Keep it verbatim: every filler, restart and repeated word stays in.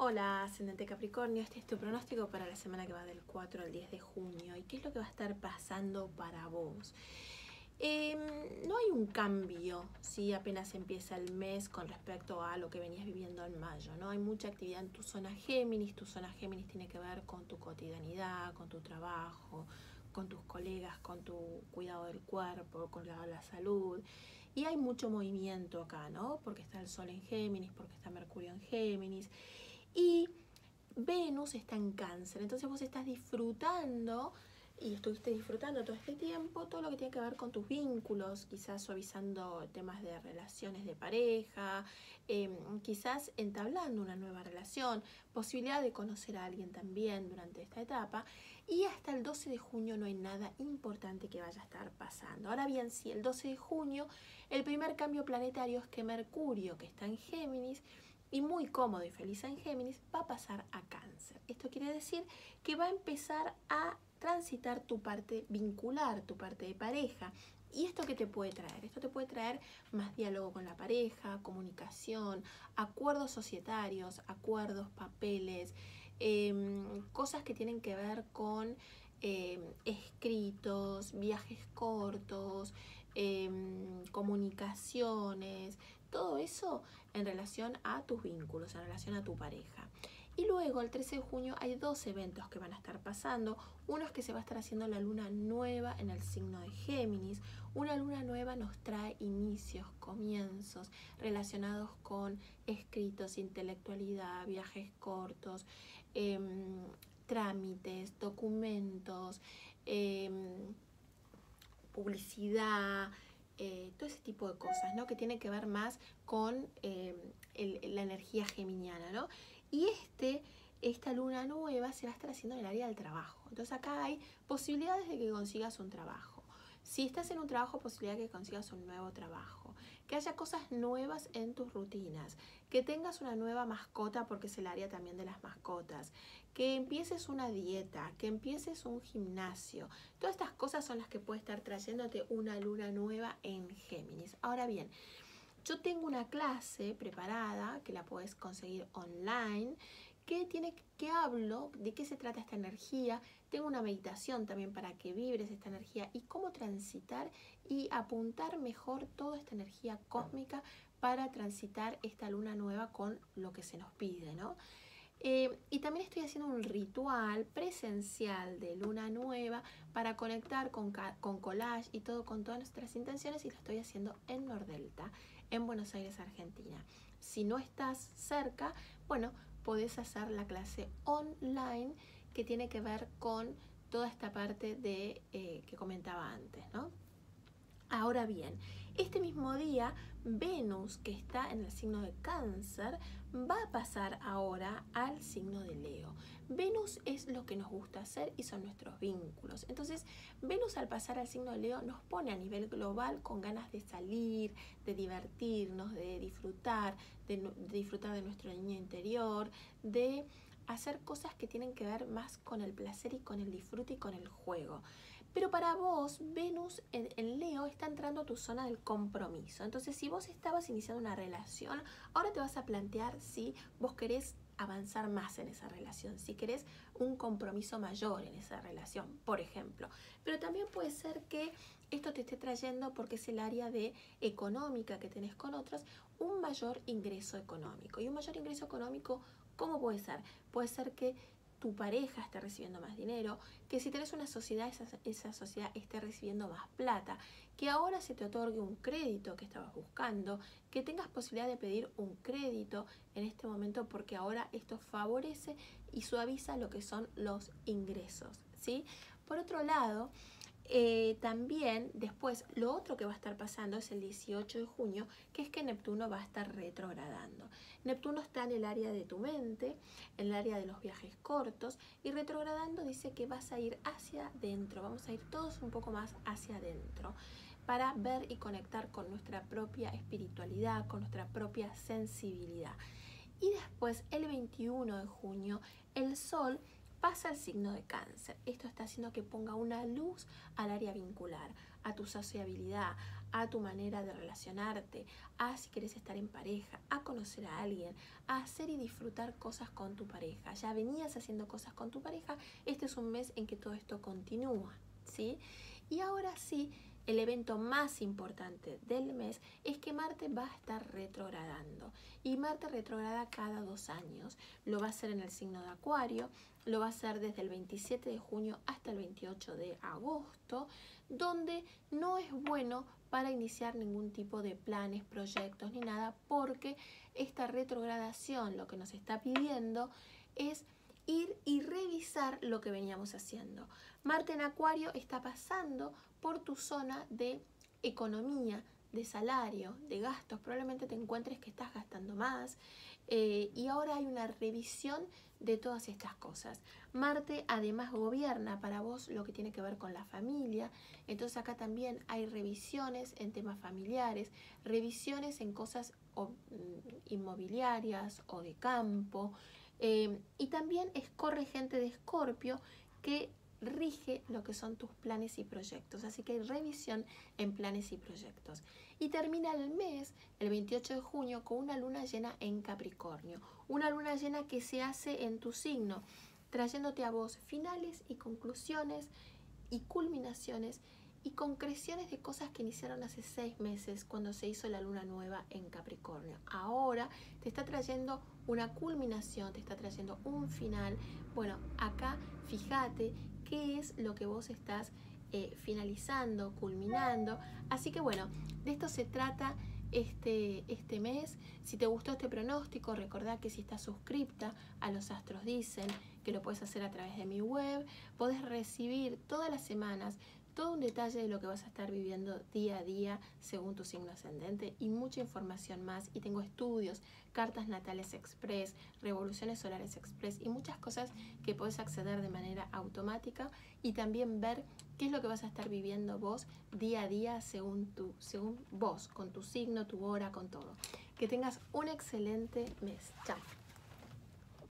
Hola, ascendente Capricornio, este es tu pronóstico para la semana que va del cuatro al diez de junio. ¿Y qué es lo que va a estar pasando para vos? Eh, no hay un cambio, ¿sí? Apenas empieza el mes con respecto a lo que venías viviendo en mayo, ¿no? Hay mucha actividad en tu zona Géminis. Tu zona Géminis tiene que ver con tu cotidianidad, con tu trabajo, con tus colegas, con tu cuidado del cuerpo, con la, la salud. Y hay mucho movimiento acá, ¿no? Porque está el Sol en Géminis, porque está Mercurio en Géminis. Y Venus está en Cáncer, entonces vos estás disfrutando y estuviste disfrutando todo este tiempo todo lo que tiene que ver con tus vínculos, quizás suavizando temas de relaciones de pareja, eh, quizás entablando una nueva relación, posibilidad de conocer a alguien también durante esta etapa. Y hasta el doce de junio no hay nada importante que vaya a estar pasando. Ahora bien, si el doce de junio el primer cambio planetario es que Mercurio, que está en Géminis, y muy cómodo y feliz en Géminis, va a pasar a Cáncer. Esto quiere decir que va a empezar a transitar tu parte vincular, tu parte de pareja. ¿Y esto qué te puede traer? Esto te puede traer más diálogo con la pareja, comunicación, acuerdos societarios, acuerdos, papeles, eh, cosas que tienen que ver con eh, escritos, viajes cortos, eh, comunicaciones, todo eso en relación a tus vínculos, en relación a tu pareja. Y luego el trece de junio hay dos eventos que van a estar pasando. Uno es que se va a estar haciendo la luna nueva en el signo de Géminis. Una luna nueva nos trae inicios, comienzos relacionados con escritos, intelectualidad, viajes cortos, eh, trámites, documentos, eh, publicidad, eh, todo ese tipo de cosas, ¿no? Que tiene que ver más con eh, el, la energía geminiana, ¿no? Y este, esta luna nueva se va a estar haciendo en el área del trabajo. Entonces acá hay posibilidades de que consigas un trabajo. Si estás en un trabajo, posibilidad de que consigas un nuevo trabajo. Que haya cosas nuevas en tus rutinas. Que tengas una nueva mascota, porque es el área también de las mascotas. Que empieces una dieta, que empieces un gimnasio. Todas estas cosas son las que puede estar trayéndote una luna nueva en Géminis. Ahora bien, yo tengo una clase preparada que la puedes conseguir online, que tiene que hablo de qué se trata esta energía. Tengo una meditación también para que vibres esta energía y cómo transitar y apuntar mejor toda esta energía cósmica para transitar esta luna nueva con lo que se nos pide, ¿no? Eh, y también estoy haciendo un ritual presencial de luna nueva para conectar con, con collage y todo con todas nuestras intenciones, y lo estoy haciendo en Nordelta, en Buenos Aires, Argentina. Si no estás cerca, bueno, podés hacer la clase online que tiene que ver con toda esta parte de eh, que comentaba antes, ¿no? Ahora bien, este mismo día, Venus, que está en el signo de Cáncer, va a pasar ahora al signo de Leo. Venus es lo que nos gusta hacer y son nuestros vínculos. Entonces, Venus al pasar al signo de Leo nos pone a nivel global con ganas de salir, de divertirnos, de disfrutar, de, de disfrutar de nuestro niño interior, de hacer cosas que tienen que ver más con el placer y con el disfrute y con el juego. Pero para vos, Venus en, en Leo está entrando a tu zona del compromiso. Entonces, si vos estabas iniciando una relación, ahora te vas a plantear si vos querés avanzar más en esa relación, si querés un compromiso mayor en esa relación, por ejemplo. Pero también puede ser que esto te esté trayendo, porque es el área de económica que tenés con otros, un mayor ingreso económico. Y un mayor ingreso económico, ¿cómo puede ser? Puede ser que tu pareja esté recibiendo más dinero, que si tenés una sociedad, esa, esa sociedad esté recibiendo más plata, que ahora se te otorgue un crédito que estabas buscando, que tengas posibilidad de pedir un crédito en este momento, porque ahora esto favorece y suaviza lo que son los ingresos, ¿sí? Por otro lado, Eh, también después lo otro que va a estar pasando es el dieciocho de junio, que es que Neptuno va a estar retrogradando. Neptuno está en el área de tu mente, en el área de los viajes cortos, y retrogradando dice que vas a ir hacia adentro, vamos a ir todos un poco más hacia adentro para ver y conectar con nuestra propia espiritualidad, con nuestra propia sensibilidad. Y después el veintiuno de junio el Sol pasa al signo de Cáncer. Esto está haciendo que ponga una luz al área vincular, a tu sociabilidad, a tu manera de relacionarte, a si querés estar en pareja, a conocer a alguien, a hacer y disfrutar cosas con tu pareja. Ya venías haciendo cosas con tu pareja, este es un mes en que todo esto continúa, ¿sí? Y ahora sí, el evento más importante del mes es que Marte va a estar retrogradando. Y Marte retrograda cada dos años. Lo va a hacer en el signo de Acuario, lo va a hacer desde el veintisiete de junio hasta el veintiocho de agosto, donde no es bueno para iniciar ningún tipo de planes, proyectos ni nada, porque esta retrogradación lo que nos está pidiendo es ir y revisar lo que veníamos haciendo. Marte en Acuario está pasando por tu zona de economía, de salario, de gastos. Probablemente te encuentres que estás gastando más eh, y ahora hay una revisión de todas estas cosas. Marte además gobierna para vos lo que tiene que ver con la familia, entonces acá también hay revisiones en temas familiares, revisiones en cosas o, inmobiliarias o de campo, eh, y también es corregente de Escorpio que rige lo que son tus planes y proyectos, así que hay revisión en planes y proyectos. Y termina el mes, el veintiocho de junio, con una luna llena en Capricornio, una luna llena que se hace en tu signo, trayéndote a vos finales y conclusiones y culminaciones y concreciones de cosas que iniciaron hace seis meses cuando se hizo la luna nueva en Capricornio. Ahora te está trayendo una culminación, te está trayendo un final. Bueno, acá fíjate qué es lo que vos estás eh, finalizando, culminando. Así que bueno, de esto se trata este, este mes. Si te gustó este pronóstico, recordá que si estás suscripta a Los Astros Dicen, que lo puedes hacer a través de mi web, podés recibir todas las semanas todo un detalle de lo que vas a estar viviendo día a día según tu signo ascendente y mucha información más. Y tengo estudios, cartas natales express, revoluciones solares express y muchas cosas que puedes acceder de manera automática y también ver qué es lo que vas a estar viviendo vos día a día según, tu, según vos, con tu signo, tu hora, con todo. Que tengas un excelente mes. Chao.